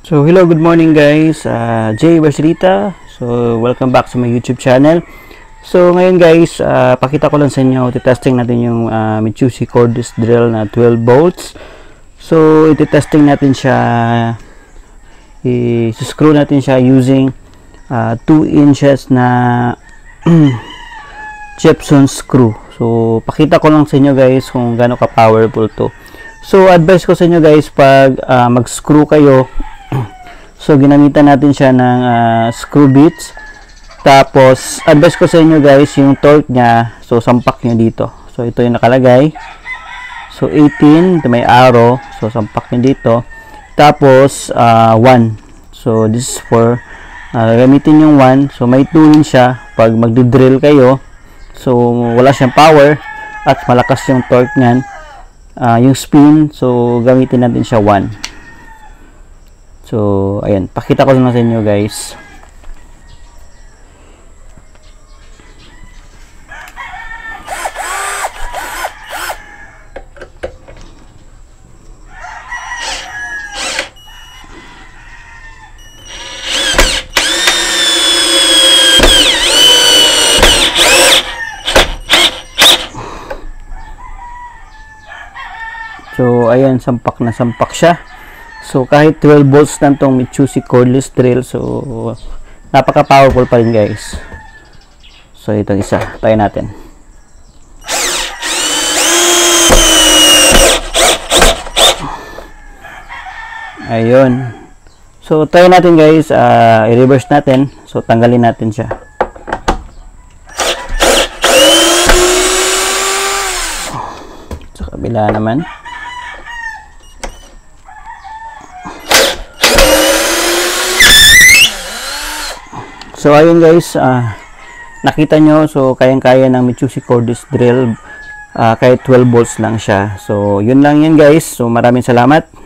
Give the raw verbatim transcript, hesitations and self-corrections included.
So hello, good morning guys, uh, Jay Basilita. So welcome back sa my YouTube channel. So ngayon guys, uh, pakita ko lang sa inyo, testing natin yung uh, Mitsushi cordless drill na twelve volts. So iti-testing natin siya, i-screw natin siya using uh, two inches na gypsum screw. So pakita ko lang sa inyo guys kung gaano ka powerful to. So advice ko sa inyo guys, pag uh, mag-screw kayo, so ginamitan natin siya ng uh, screw bits. Tapos advice ko sa inyo guys, yung torque niya, so sampak niya dito. So ito yung nakalagay. So eighteen, ito may arrow. So sampak niya dito. Tapos uh, one. So this is for uh, gamitin yung one. So may tuning siya pag magdi-drill kayo. So wala siyang power at malakas yung torque niyan. Uh, yung spin, so gamitin natin siya one. So, ayan. Pakita ko lang sa inyo, guys. So, ayan. Sampak na sampak siya. So kahit twelve volts lang tong Mitsushi cordless drill, so napaka powerful pa rin guys. So itong isa, try natin. Ayun. So try natin guys, uh, i-reverse natin. So tanggalin natin siya. Sa kabila naman. So ayun guys, uh, nakita nyo, so kayang-kaya ng Mitsushi cordless drill, uh, kahit twelve volts lang siya. So yun lang yan guys, so maraming salamat.